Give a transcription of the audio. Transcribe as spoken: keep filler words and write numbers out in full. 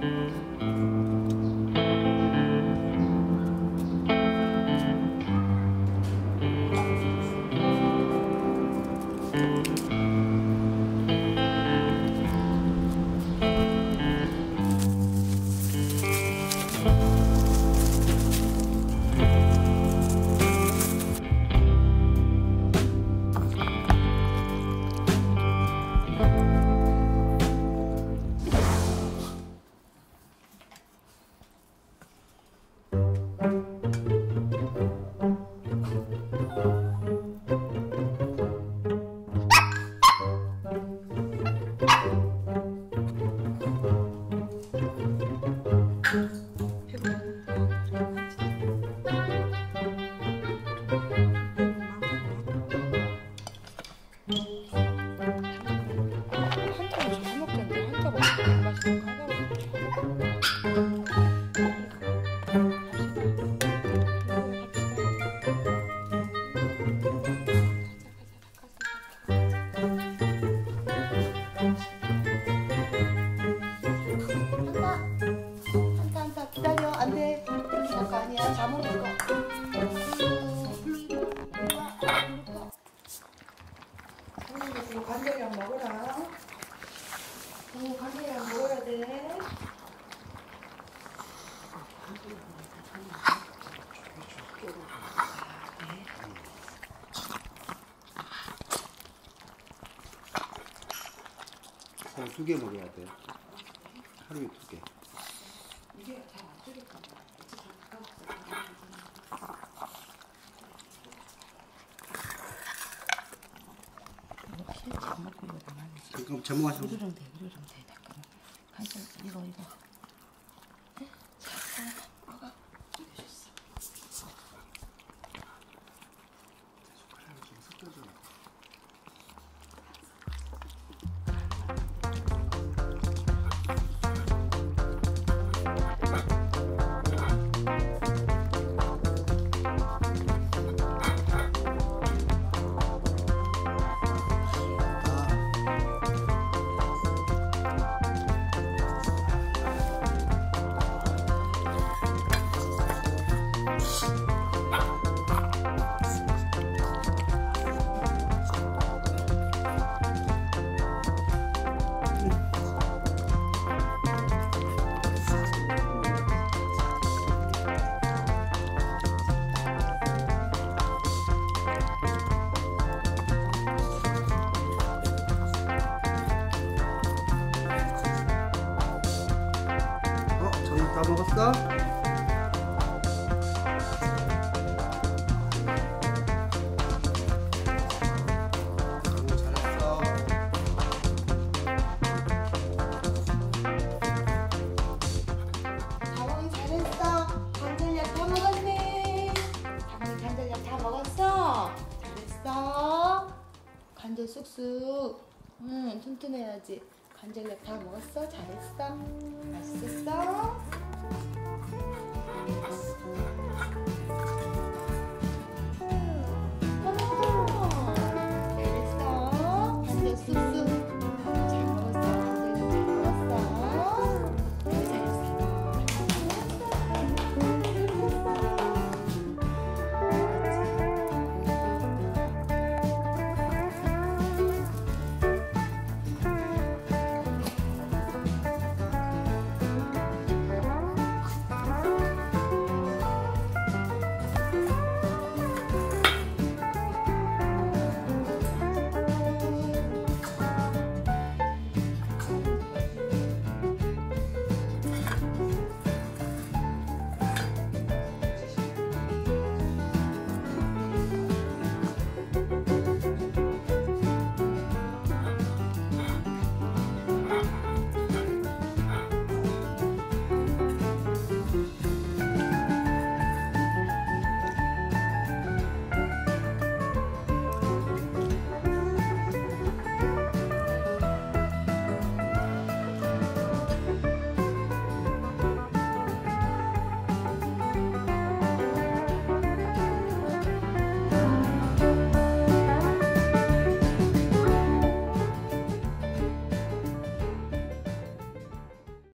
간절량 먹어라. 오, 간절량 먹어야 돼. 하루 두 개 먹어야 돼. 하루에 두 개. 이게 잘 안 줄일까 봐. 그럼 자몽하시고. 그러면 돼, 그러면 돼. 잠깐만. 간장 이거 이거. 네? 자, 먹어. 되셨어. 숟가락을 좀 섞어줘. 다 먹었어? 오, 잘했어. 자몽이 잘했어. 간절약 다 먹었네. 자몽이 간절약 다 먹었어. 잘했어. 간절 쑥쑥. 응, 튼튼해야지. 간절약 다 먹었어. 잘했어. 맛있어.